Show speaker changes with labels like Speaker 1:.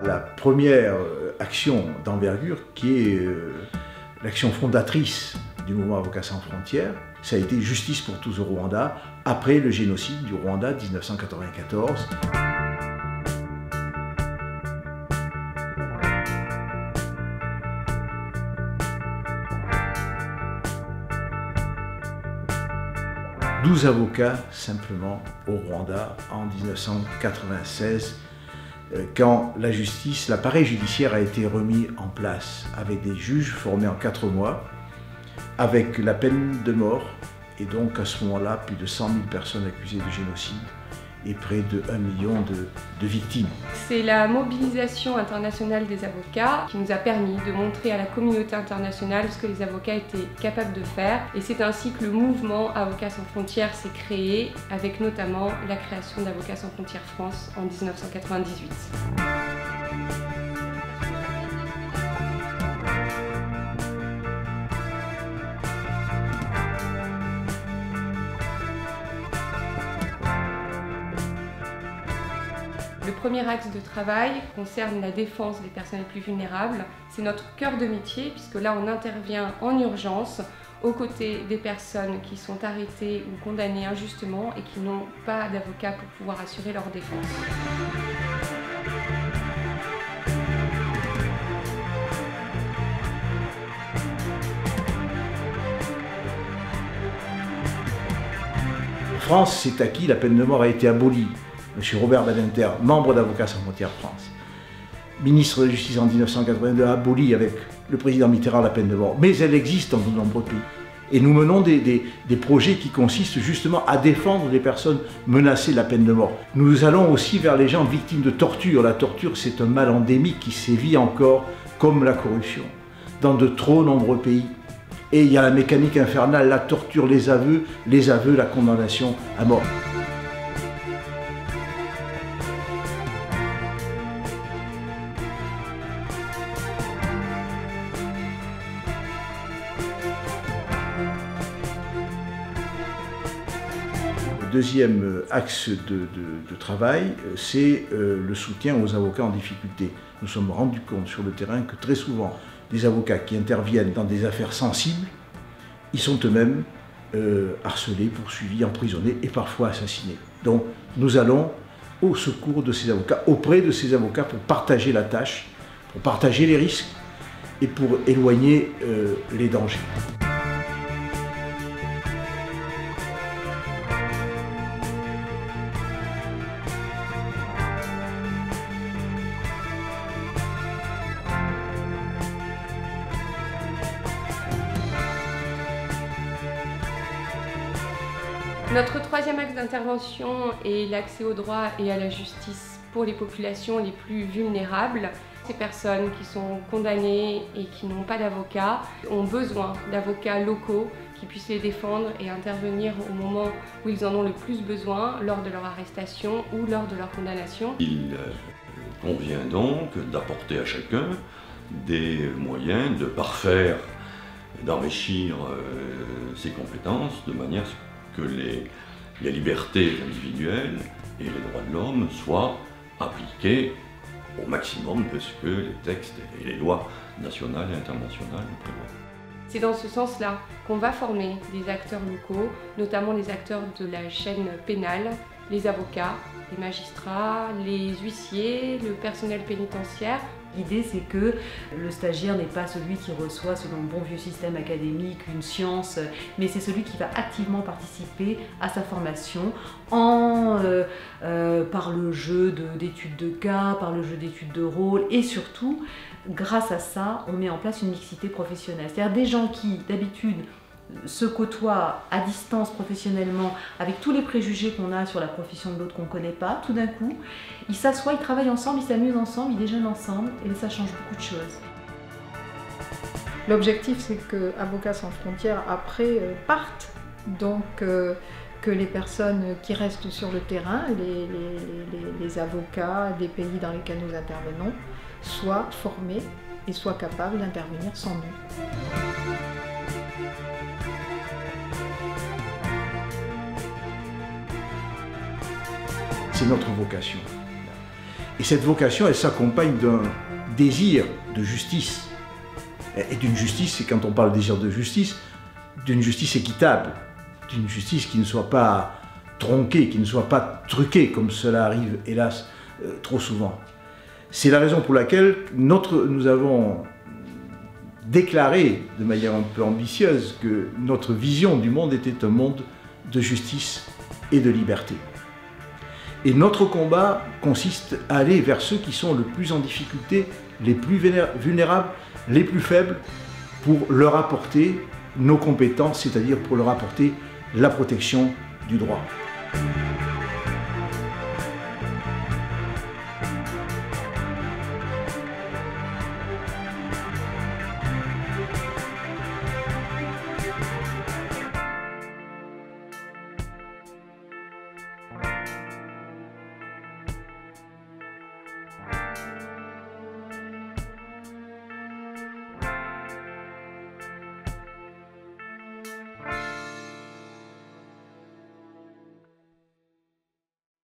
Speaker 1: la première action d'envergure qui est l'action fondatrice du mouvement Avocats sans frontières. Ça a été Justice pour tous au Rwanda, après le génocide du Rwanda de 1994. « 12 avocats simplement au Rwanda en 1996, quand la justice, l'appareil judiciaire a été remis en place avec des juges formés en 4 mois, avec la peine de mort, et donc à ce moment-là, plus de 100 000 personnes accusées de génocide et près de 1 million de victimes.
Speaker 2: C'est la mobilisation internationale des avocats qui nous a permis de montrer à la communauté internationale ce que les avocats étaient capables de faire. Et c'est ainsi que le mouvement Avocats sans frontières s'est créé, avec notamment la création d'Avocats sans frontières France en 1998. Le premier axe de travail concerne la défense des personnes les plus vulnérables. C'est notre cœur de métier puisque là on intervient en urgence aux côtés des personnes qui sont arrêtées ou condamnées injustement et qui n'ont pas d'avocat pour pouvoir assurer leur défense.
Speaker 1: En France, c'est acquis, la peine de mort a été abolie. M. Robert Badinter, membre d'Avocats sans frontières France, ministre de la Justice en 1982, a aboli avec le président Mitterrand la peine de mort. Mais elle existe dans de nombreux pays. Et nous menons des projets qui consistent justement à défendre les personnes menacées de la peine de mort. Nous allons aussi vers les gens victimes de torture. La torture, c'est un mal endémique qui sévit encore, comme la corruption, dans de trop nombreux pays. Et il y a la mécanique infernale, la torture, les aveux, la condamnation à mort. Le deuxième axe de travail, c'est le soutien aux avocats en difficulté. Nous sommes rendus compte sur le terrain que très souvent, des avocats qui interviennent dans des affaires sensibles, ils sont eux-mêmes harcelés, poursuivis, emprisonnés et parfois assassinés. Donc nous allons au secours de ces avocats, auprès de ces avocats pour partager la tâche, pour partager les risques et pour éloigner les dangers.
Speaker 2: Notre troisième axe d'intervention est l'accès au droit et à la justice pour les populations les plus vulnérables. Ces personnes qui sont condamnées et qui n'ont pas d'avocat ont besoin d'avocats locaux qui puissent les défendre et intervenir au moment où ils en ont le plus besoin, lors de leur arrestation ou lors de leur condamnation.
Speaker 3: Il convient donc d'apporter à chacun des moyens de parfaire, d'enrichir ses compétences de manière que les libertés individuelles et les droits de l'homme soient appliqués au maximum de ce que les textes et les lois nationales et internationales prévoient.
Speaker 2: C'est dans ce sens-là qu'on va former des acteurs locaux, notamment les acteurs de la chaîne pénale, les avocats, les magistrats, les huissiers, le personnel pénitentiaire.
Speaker 4: L'idée, c'est que le stagiaire n'est pas celui qui reçoit, selon le bon vieux système académique, une science, mais c'est celui qui va activement participer à sa formation par le jeu d'études de cas, par le jeu d'études de rôle, et surtout, grâce à ça, on met en place une mixité professionnelle. C'est-à-dire des gens qui, d'habitude, se côtoient à distance professionnellement avec tous les préjugés qu'on a sur la profession de l'autre qu'on ne connaît pas, tout d'un coup, ils s'assoient, ils travaillent ensemble, ils s'amusent ensemble, ils déjeunent ensemble et ça change beaucoup de choses.
Speaker 5: L'objectif, c'est que Avocats sans frontières, après, partent, donc que les personnes qui restent sur le terrain, les avocats des pays dans lesquels nous intervenons, soient formés et soient capables d'intervenir sans nous.
Speaker 1: C'est notre vocation. Et cette vocation, elle s'accompagne d'un désir de justice. Et d'une justice, et quand on parle de désir de justice, d'une justice équitable, d'une justice qui ne soit pas tronquée, qui ne soit pas truquée, comme cela arrive, hélas, trop souvent. C'est la raison pour laquelle nous avons déclaré de manière un peu ambitieuse que notre vision du monde était un monde de justice et de liberté. Et notre combat consiste à aller vers ceux qui sont le plus en difficulté, les plus vulnérables, les plus faibles, pour leur apporter nos compétences, c'est-à-dire pour leur apporter la protection du droit.